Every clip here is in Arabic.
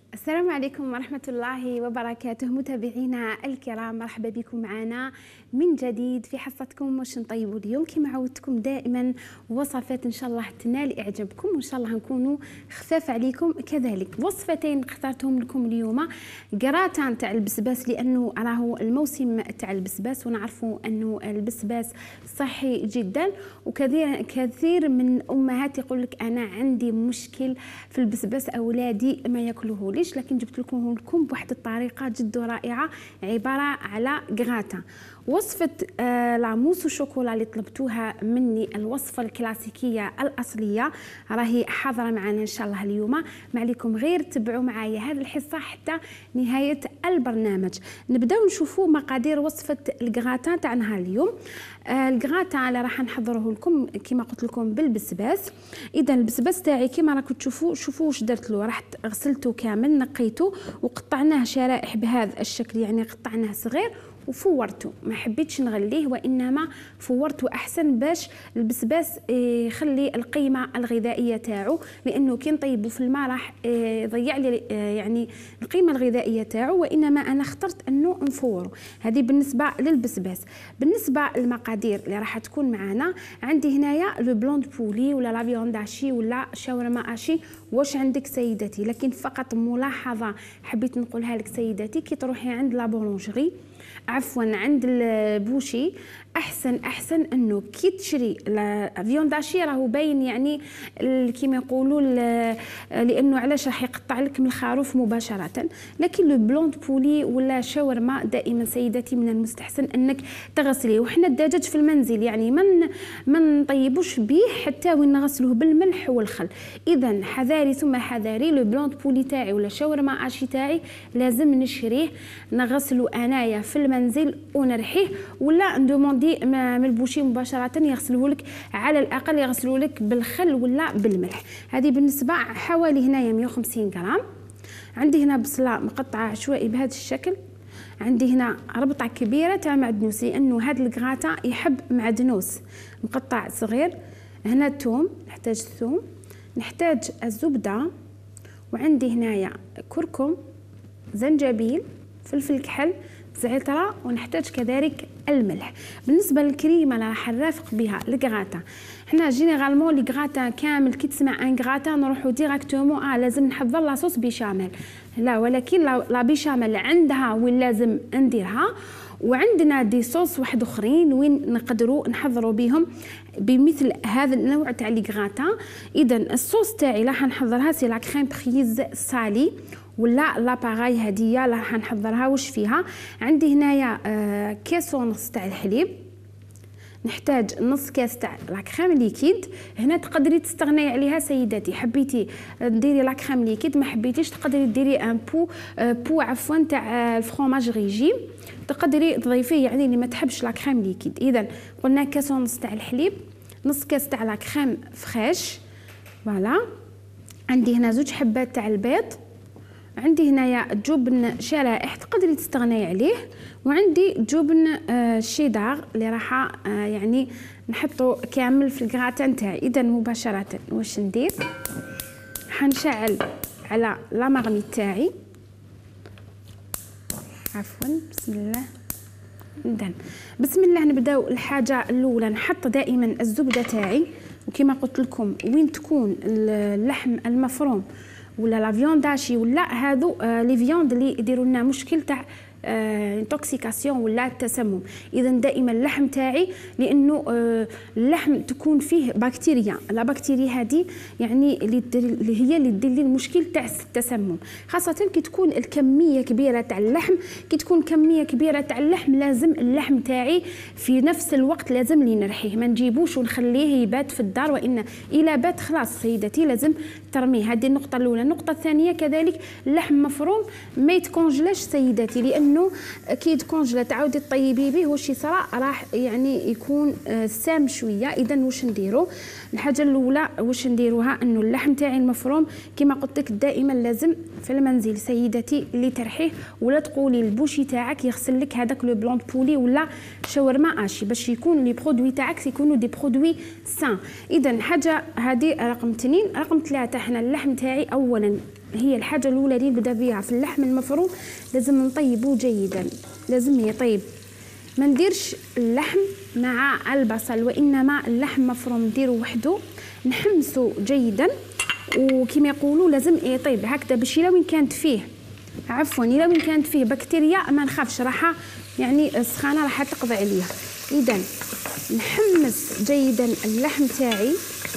السلام عليكم ورحمة الله وبركاته متابعينا الكرام، مرحبا بكم معنا من جديد في حصتكم واش نطيبوا اليوم. كما عودتكم دائما وصفات ان شاء الله تنال اعجابكم وان شاء الله نكونوا خفاف عليكم. كذلك وصفتين اخترتهم لكم اليوم، قراتان تاع البسباس لانه راهو الموسم تاع البسباس ونعرفوا انه البسباس صحي جدا، وكثير من امهات يقول لك انا عندي مشكل في البسباس اولادي ما ياكلوه ليش، لكن جبت لكم بواحد الطريقه جد رائعه عباره على غراتا. وصفة لاموس وشوكولا اللي طلبتوها مني، الوصفة الكلاسيكية الأصلية راهي حاضرة معنا إن شاء الله اليوم. ما عليكم غير تبعوا معايا هذه الحصة حتى نهاية البرنامج. نبداو نشوفوا مقادير وصفة الكغاتا تاع نهار اليوم. الكغاتا اللي راح نحضره لكم كما قلت لكم بالبسباس. إذا البسباس تاعي كما راكم تشوفوا، شوفوا واش درت له. راح غسلته كامل، نقيته وقطعناه شرائح بهذا الشكل، يعني قطعناه صغير وفورته. ما حبيتش نغليه وانما فورته احسن باش البسباس يخلي القيمه الغذائيه تاعو، لانه كي نطيبه في الماء راح يضيع لي يعني القيمه الغذائيه تاعو، وانما انا اخترت انه نفوره. هذه بالنسبه للبسباس. بالنسبه للمقادير اللي راح تكون معنا، عندي هنايا لو بلون دو بولي ولا لا فيوند اشي ولا شاورما اشي، واش عندك سيدتي. لكن فقط ملاحظه حبيت نقولها لك سيدتي، كي تروحي عند لا بولونجري عفوا عند البوشي، احسن انه كي تشري فيونداشي راهو باين يعني كيما يقولوا، لانه علاش راح يقطع لك من الخروف مباشره. لكن لو بلون بولي ولا شاورما دائما سيدتي من المستحسن انك تغسليه. وحنا الدجاج في المنزل يعني ما نطيبوش به حتى وين نغسلوه بالملح والخل. اذا حذاري ثم حذاري، لو بلون بولي تاعي ولا شاورما اشي تاعي لازم نشريه نغسلو انايا في المنزل ونرحيه، ولا ندوموندي من البوشي مباشره يغسلوه لك، على الاقل يغسلوه لك بالخل ولا بالملح. هذه بالنسبه حوالي هنايا 150 غرام. عندي هنا بصله مقطعه عشوائي بهذا الشكل. عندي هنا ربطه كبيره تاع معدنوس، لانه هذا الكغاتا يحب معدنوس مقطع صغير. هنا الثوم، نحتاج الثوم، نحتاج الزبده، وعندي هنايا كركم، زنجبيل، فلفل كحل، زعترة، ونحتاج كذلك الملح. بالنسبه للكريمه اللي راح نرافق بها الكغاتا، حنا جينيرالمون الكغاتا كامل كي تسمع ان كغاتا نروحو ديراكتومون لازم نحضر لاصوص بيشاميل، لا، ولكن لا بيشاميل عندها وين لازم نديرها. وعندنا دي صوص واحد اخرين وين نقدروا نحضروا بهم بمثل هذا النوع تاع الكغاتا. اذا الصوص تاعي راح نحضرها سي لا كريم بريز سالي ولا لاباغاي هديه راح نحضرها. واش فيها؟ عندي هنايا كاس ونص تاع الحليب، نحتاج نص كاس تاع لا كريم ليكيد. هنا تقدري تستغني عليها سيداتي، حبيتي ديري لا كريم ليكيد، ما حبيتيش تقدري ديري ان بو عفوا تاع الفرomاج ريجيم، تقدري تضيفيه يعني اللي ما تحبش لا كريم ليكيد. اذا قلنا كاس ونص تاع الحليب، نص كاس تاع لا كريم فريش، فوالا. عندي هنا 2 حبات تاع البيض، عندي هنايا جبن شرائح تقدري تستغني عليه، وعندي جبن شيدار اللي راح يعني نحطه كامل في الكغاتا نتاعي. اذا مباشره واش ندير؟ حنشعل على لا مارميت تاعي، عفوا بسم الله. اذا بسم الله نبداو. الحاجه الاولى نحط دائما الزبده تاعي، وكما قلت لكم وين تكون اللحم المفروم ولا لا فيونداشي ولا هادو لي فيوند اللي يديروا لنا مشكل تاع انتوكسيكاسيون ولا التسمم. اذا دائما اللحم تاعي، لانه اللحم تكون فيه بكتيريا، لا بكتيريا هذه يعني اللي هي اللي دير لي المشكل تاع التسمم، خاصه كي تكون الكميه كبيره تاع اللحم. كي تكون كميه كبيره تاع اللحم لازم اللحم تاعي في نفس الوقت لازم لي نرحيه، ما نجيبوش ونخليه يبات في الدار، وان الى بات خلاص سيدتي لازم ترميه. هذه النقطه الاولى. النقطه الثانيه كذلك اللحم مفروم ما يتكونجلاش سيدتي، لانه كي يتكونجلا تعاودي تطيبي به واش يصرى راح يعني يكون سام شويه. اذا واش نديرو؟ الحاجه الاولى واش نديروها انه اللحم تاعي المفروم كما قلت لك دائما لازم في المنزل سيدتي اللي ترحيه، ولا تقولي البوشي تاعك يغسل لك هذاك لو بلون بولي ولا شاورما اشي، باش يكون لي برودوي تاعك يكونوا دي برودوي سان. اذا حاجه هذه رقم 2. رقم 3 حنا اللحم تاعي اولا هي الحاجه الاولى اللي نبدا بها في اللحم المفروم، لازم نطيبه جيدا، لازم يطيب. ما نديرش اللحم مع البصل، وانما اللحم مفروم نديرو وحده، نحمسو جيدا، وكما يقولوا لازم يطيب هكذا باش الا وين كانت فيه الا وين كانت فيه بكتيريا ما نخافش، راح يعني السخانه راح تقضي عليها. اذا نحمس جيدا اللحم تاعي،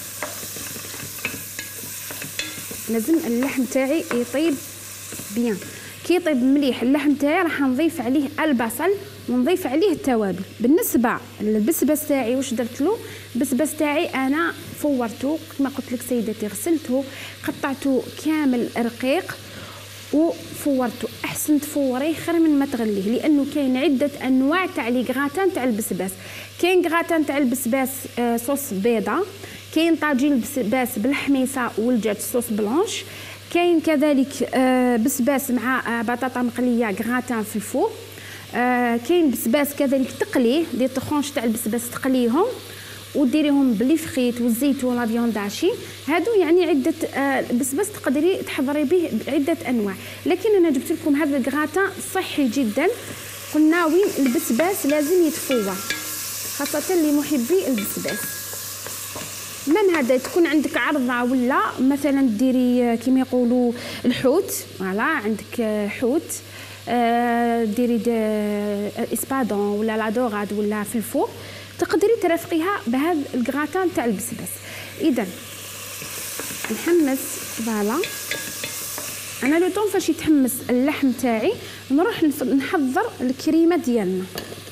لازم اللحم تاعي يطيب بيان. كي يطيب مليح اللحم تاعي راح نضيف عليه البصل ونضيف عليه التوابل. بالنسبه للبسباس تاعي واش درت له؟ البسباس تاعي انا فورته كما قلت لك سيدتي، غسلته قطعته كامل رقيق وفورته. احسن تفوريه خير من ما تغليه، لانه كاين عده انواع تاع لي غراتان تاع البسباس. كاين غراتان تاع البسباس صوص بيضه، كاين طاجين البسباس بالحميصه والدجاج صوص بلانش، كاين كذلك بسباس مع بطاطا مقليه غراتان في الفوق، كاين بسباس كذلك تقليه دي طخونش تاع البسباس تقليهم وديريهم بالفخيت والزيتون لا فيوند داشي. هادو يعني عده بسباس تقدري تحضري به عده انواع، لكن انا جبت لكم هذا الكغاتان صحي جدا. قلنا وين البسباس لازم يتفور، خاصه لمحبي البسباس. من هذا تكون عندك عرضه ولا مثلا ديري كيما يقولوا الحوت، فوالا عندك حوت ديري اسبادون ولا لادوراد ولا في الفوق، تقدري ترافقيها بهذا الكغاتان تاع البسباس. اذا نحمس فوالا، انا لو طون فاش يتحمس اللحم تاعي نروح نحضر الكريمه ديالنا.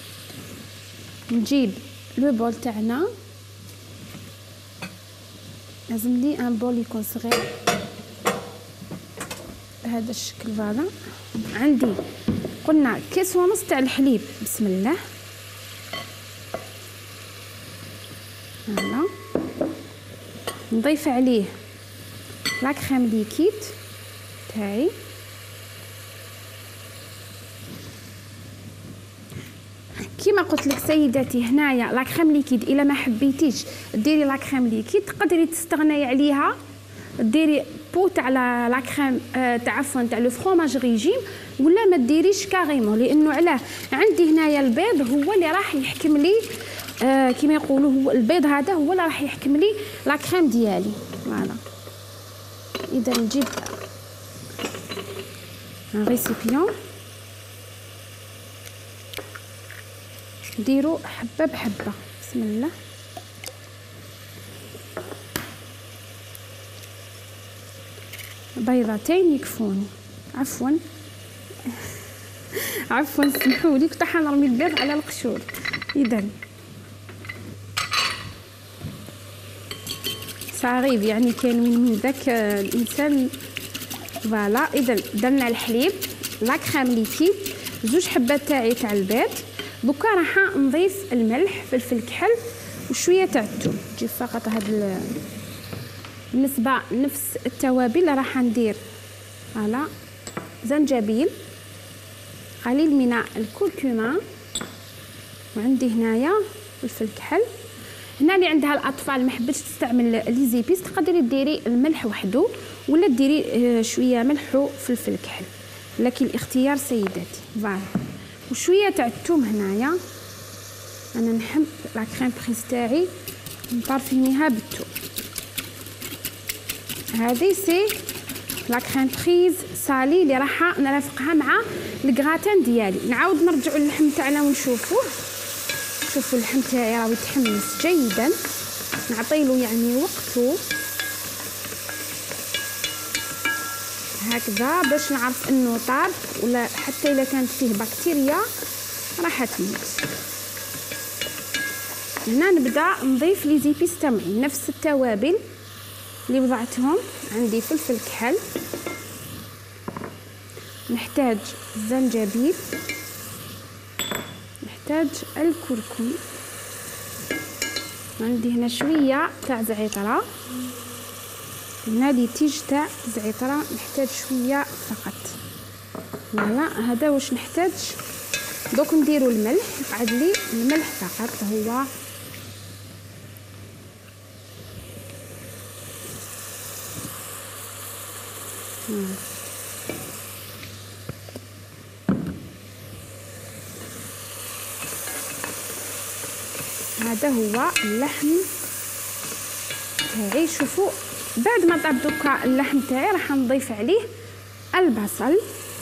نجيب لو بول تاعنا، لازم لي ان بول يكون صغير بهذا الشكل. فوالا عندي قلنا كيس ونص تاع الحليب، بسم الله. فوالا نضيف عليه لا كريم ليكيد تاعي، كيما قلت لك سيداتي هنايا لا كريم ليكيد الا ما حبيتيش ديري لا كريم ليكيد تقدري تستغناي عليها، ديري بو تاع لا كريم تاع عفوا تاع لو فروماج ريجيم، ولا ما ديريش كاريمون، لانه علاه عندي هنايا البيض هو اللي راح يحكم لي كيما يقولوا، هو البيض هذا هو اللي راح يحكم لي لا كريم ديالي. فوالا اذا نجيب ان ريسيبيون، نديرو حبه بحبه، بسم الله. بيضتين يكفوني، عفوا عفوا سمحوا لي كنت حنرمي البيض على القشور. اذا صغيب يعني كان من ذاك الانسان. فوالا اذا درنا الحليب لا كريم ليكيد، زوج حبات تاعي تاع البيض. دوكا راح نضيف الملح، فلفل كحل وشويه تاع الثوم، تجي فقط هاد بالنسبه نفس التوابل راح ندير فوالا زنجبيل، قليل من الكركم، وعندي هنايا فلفل كحل. هنا اللي عندها الاطفال ما حبتش تستعمل لي زيبيس تقدري ديري الملح وحده ولا ديري شويه ملح وفلفل كحل، لكن الاختيار سيداتي. فوالا وشويه تاع الثوم هنايا، انا نحب لا كريم بريس تاعي نبارفينيها بالثوم. هذه سي لا كريم بريز سالي اللي راح نرافقها مع الكغاتان ديالي. نعاود نرجعوا اللحم تاعنا ونشوفوه. شوفوا اللحم تاعي راه يتحمس جيدا، نعطيله يعني وقته هكذا باش نعرف انه طاب، ولا حتى اذا كانت فيه بكتيريا راح تموت. هنا نبدا نضيف لي زيبيس تاعي، نفس التوابل اللي وضعتهم. عندي فلفل كحل، نحتاج الزنجبيل، نحتاج الكركم، عندي هنا شويه تاع زعتره، هنا لي تيج تاع زعتره نحتاج شويه فقط. فوالا هذا واش نحتاج. دوك نديرو الملح، يقعد لي الملح فقط هو. هذا هو اللحم تاعي. شوفوا بعد ما طاب دوكا اللحم تاعي راح نضيف عليه البصل،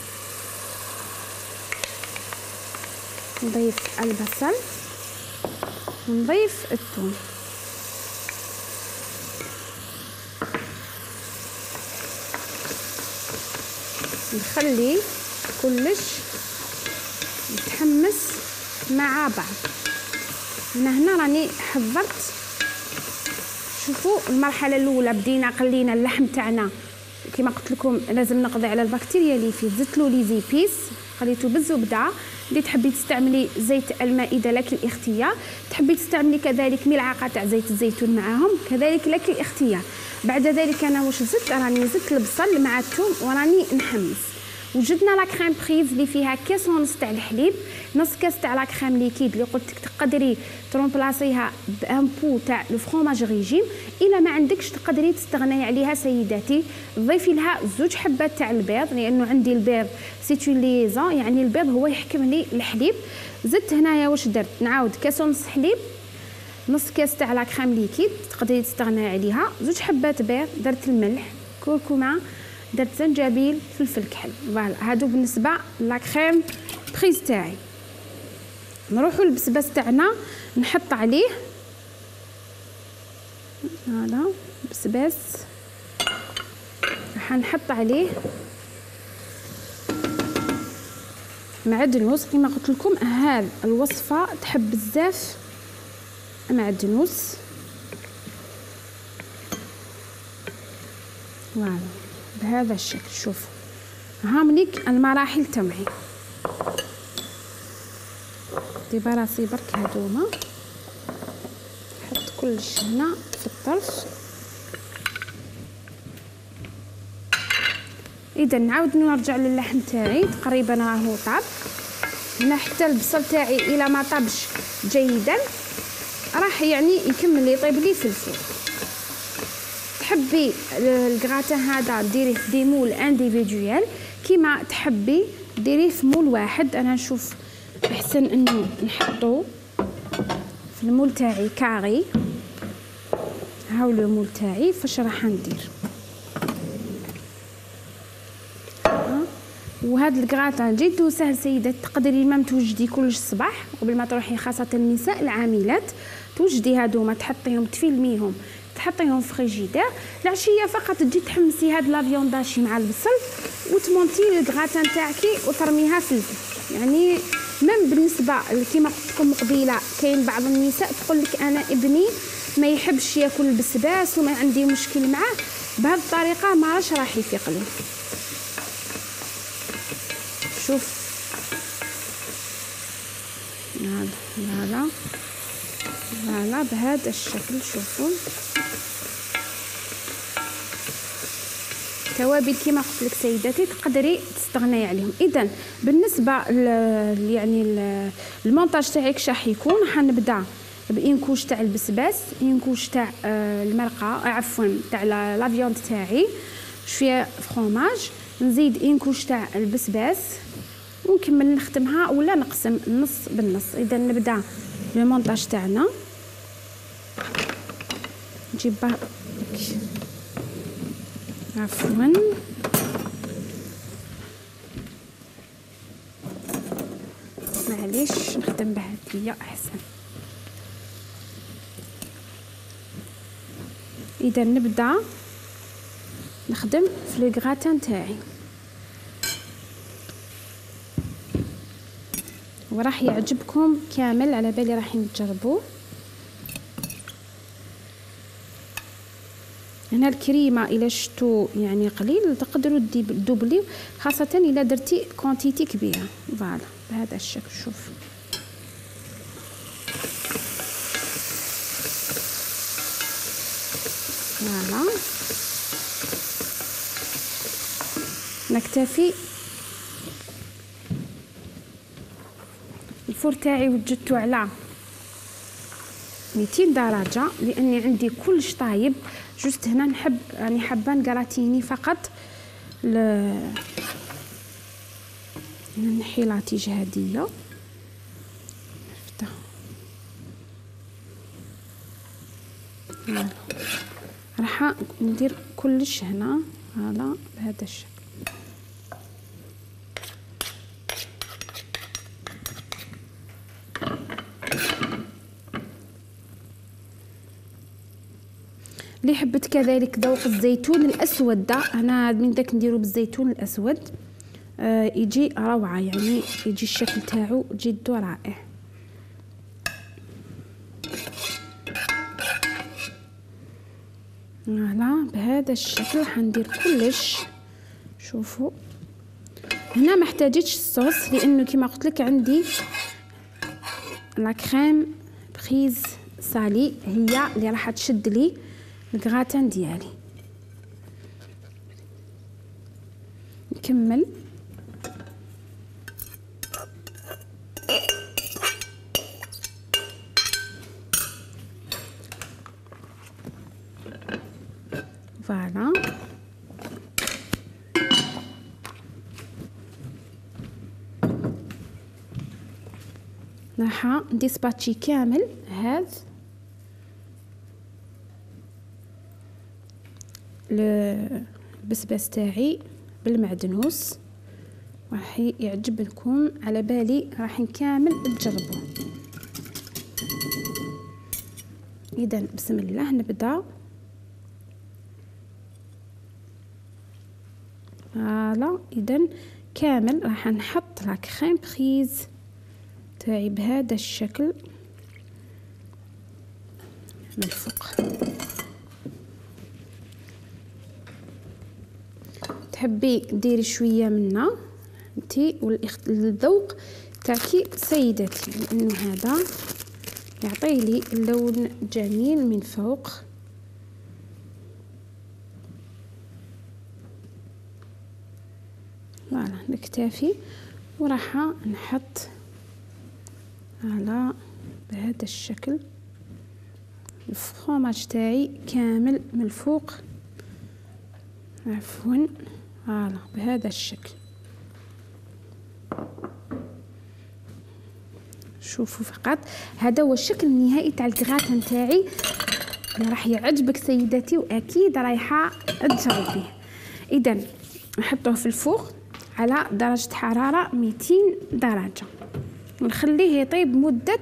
نضيف البصل ونضيف الثوم. نخلي كلش يتحمس مع بعض. انا هنا راني حضرت، شوفوا المرحله الاولى بدينا قلينا اللحم تاعنا، كما قلت لكم لازم نقضي على البكتيريا اللي فيه. زدت له لي زيبيس، خليته بالزبده. اللي تحبي تستعملي زيت المائده لك الاختيار، تحبي تستعملي كذلك ملعقه تاع زيت الزيتون معاهم، كذلك لك الاختيار. بعد ذلك انا واش زدت، راني زدت البصل مع الثوم وراني نحمس. وجدنا لا كريم بريز اللي فيها كاس ونص تاع الحليب، نص كاس تاع لا كريم ليكيد اللي قلت لك تقدري ترومبلاسيها بان بو تاع لو فرomاج ريجيم. الا ما عندكش تقدري تستغني عليها سيداتي. ضيفي لها 2 حبات تاع البيض، لانه عندي البيض سيتو ليزون، يعني البيض هو يحكم لي الحليب. زدت هنايا واش درت، نعاود كاس ونص حليب، نص كاس تاع لا كريم ليكيد تقدري تستغني عليها، 2 حبات بيض، درت الملح، كركمه، درت زنجبيل، فلفل كحل. فوالا هادو بالنسبه لا كريم بريز تاعي. نروحوا للبسباس تاعنا نحط عليه، هذا بسباس راح نحط عليه معدنوس. كما قلت لكم هاد الوصفه تحب بزاف معدنوس. فوالا بهذا الشكل. شوفوا هامليك المراحل تمعي. ديبا راسي برك هادوما، نحط كلش هنا في الطرف. اذا نعاود نرجع للحم تاعي، تقريبا راهو طاب. هنا حتى البصل تاعي الى ما طابش جيدا راح يعني يكمل يطيب لي في الفرن. تحبي الكغاتان هذا ديريه في دي مول انديفيدويال، كيما تحبي ديريه في مول واحد. انا نشوف احسن انه نحطو في المول تاعي كاري. هاو لو مول تاعي فاش راح ندير. وهذا الكغاتان جد سهل سيدات، تقدري مام توجدي كلش الصباح قبل ما تروحي، خاصه النساء العاملات توجدي هادوما تحطيهم تفيلميهم تحطيهم في فريجيدير. العشيه فقط تجي تحمسي هاد لافيونداشي مع البصل وتمونتي الكغاتان تاعكي وترميها في الفرن. يعني مام بالنسبه كيما قلت لكم قبيله، كاين بعض النساء تقول لك انا ابني ما يحبش ياكل البسباس وما عندي مشكل معاه، بهذه الطريقه ما راش راح يفيق لي. شوف هذا بهذا الشكل. شوفوا توابل كيما قلت لك سيداتي تقدري تستغني عليهم. اذا بالنسبه يعني المونتاج تاعي كش راح يكون، حنبدا بانكوش تاع البسباس، انكوش تاع المرقه، عفوا تاع لا فيوند تاعي، شويه فرomاج، نزيد انكوش تاع البسباس ونكمل نختمها ولا نقسم النص بالنص. اذا نبدا المونتاج تاعنا. نجيب عفوا معليش نخدم بهادية احسن. اذا نبدا نخدم في لو غراتان تاعي وراح يعجبكم كامل، على بالي راح تجربوه. هنا الكريمه الى شفتوا يعني قليل تقدروا تدوبليو، خاصه الا درتي كونتيتي كبيره. فوالا بهذا الشكل. شوف فوالا نكتفي. الفور تاعي وجدته على 200 درجه لاني عندي كلش طايب. جوست هنا نحب راني حابه نكراتيني فقط نحي لاطيج هادية نفتح. راح ندير كلش هنا هلا بهذا الشكل. اللي حبت كذلك ذوق الزيتون الاسود ده، انا من داك نديرو بالزيتون الاسود يجي روعه، يعني يجي الشكل تاعو جد رائع. فوالا بهذا الشكل حندير كلش. شوفوا هنا ما احتاجتش الصوص لانه كما قلت لك عندي لا كريم بريز سالي هي اللي راح تشد لي الكراتان ديالي. نكمل فوالا. راح نديسباتشي كامل هذا البسباس تاعي بالمعدنوس، راح يعجبكم على بالي، راح كامل تجربوه. اذا بسم الله نبدا. فوالا اذا كامل راح نحط لا كريم بريز تاعي بهذا الشكل من الفوق. تحبي ديري شويه منا انتي والذوق تاعكي سيدتي، لانه هذا يعطي لي اللون جميل من فوق. فوالا نكتفي وراح نحط على بهذا الشكل الفرماج تاعي كامل من الفوق، عفوا. فوالا بهذا الشكل. شوفوا فقط هذا هو الشكل النهائي تاع الكراتان تاعي اللي راح يعجبك سيداتي، واكيد رايحه تجربيه. اذا نحطوه في الفوق على درجه حراره 200 درجه ونخليه يطيب مده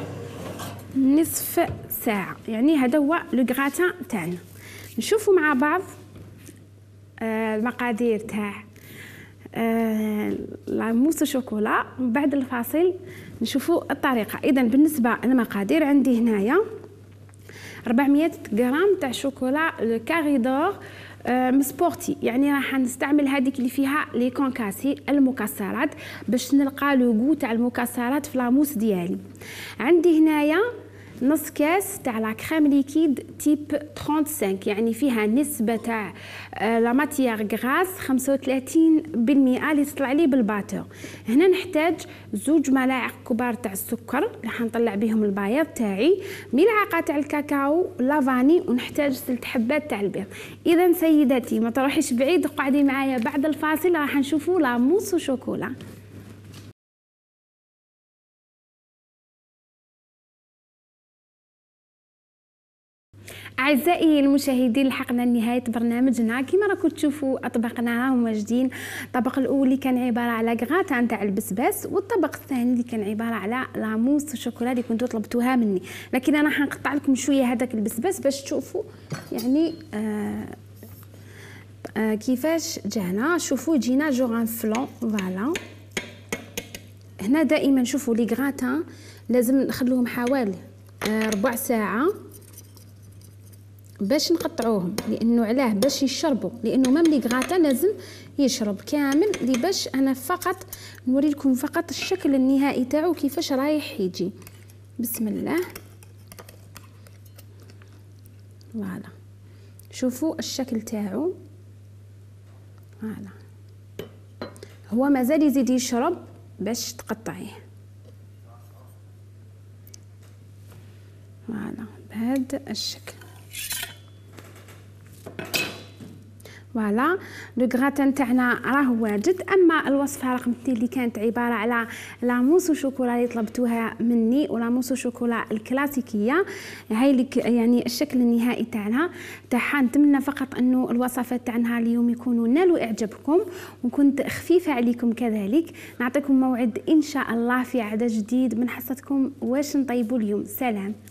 نصف ساعه. يعني هذا هو لو كراتان تاعنا. نشوفوا مع بعض المقادير تاع لا موس شوكولا بعد الفاصل. نشوفوا الطريقه. اذا بالنسبه للمقادير عندي هنايا 400 غرام تاع شوكولا كاريدور سبورتي، يعني راح نستعمل هذيك اللي فيها لي كونكاسي المكسرات باش نلقى لو غو تاع المكسرات في لاموس ديالي. عندي هنايا نص كاس تاع لا كريم ليكيد تيب 35، يعني فيها نسبه تاع لا ماتيير غراس 35% اللي تطلع لي بالباتور. هنا نحتاج 2 ملاعق كبار تاع السكر اللي حنطلع بهم البياض تاعي، ملعقه تاع الكاكاو لافاني، ونحتاج 6 حبات تاع البيض. اذا سيداتي ما تروحيش بعيد، قعدي معايا بعد الفاصل راح نشوفوا لا موس وشوكولا. اعزائي المشاهدين، لحقنا لنهايه برنامجنا. كما راكم تشوفوا اطباقنا راهم واجدين. الطبق الاول اللي كان عباره على كغاتان تاع البسباس، والطبق الثاني اللي كان عباره على لاموس والشوكولا اللي كنتو طلبتوها مني. لكن انا حنقطع لكم شويه هذاك البسباس باش تشوفوا يعني كيفاش جانا. شوفوا جينا جوغان فلون. فوالا هنا دائما شوفوا لي كغاتان لازم نخلوهم حوالي ربع ساعه باش نقطعوهم، لانه علاه باش يشربوا، لانه مام لي كغاتان لازم يشرب كامل. لي باش انا فقط نوري لكم فقط الشكل النهائي تاعو كيفاش رايح يجي. بسم الله. فوالا شوفوا الشكل تاعو. فوالا هو مازال يزيد يشرب باش تقطعيه. فوالا بهذا الشكل. فوالا لو غراتان تاعنا راه واجد. اما الوصفه رقم 2 اللي كانت عباره على لاموس وشوكولا اللي طلبتوها مني، ولاموس وشوكولا الكلاسيكيه، هاي لك يعني الشكل النهائي تاعها. نتمنى فقط انه الوصفات تاعنا اليوم يكونوا نالوا اعجابكم وكنت خفيفه عليكم كذلك. نعطيكم موعد ان شاء الله في عدد جديد من حصتكم واش نطيبوا اليوم. سلام.